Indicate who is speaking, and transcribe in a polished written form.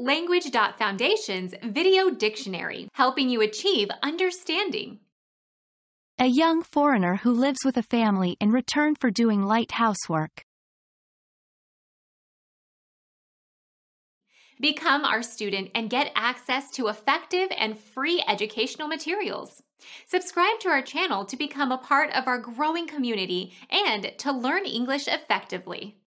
Speaker 1: Language.Foundation's Video Dictionary, helping you achieve understanding.
Speaker 2: A young foreigner who lives with a family in return for doing light housework.
Speaker 1: Become our student and get access to effective and free educational materials. Subscribe to our channel to become a part of our growing community and to learn English effectively.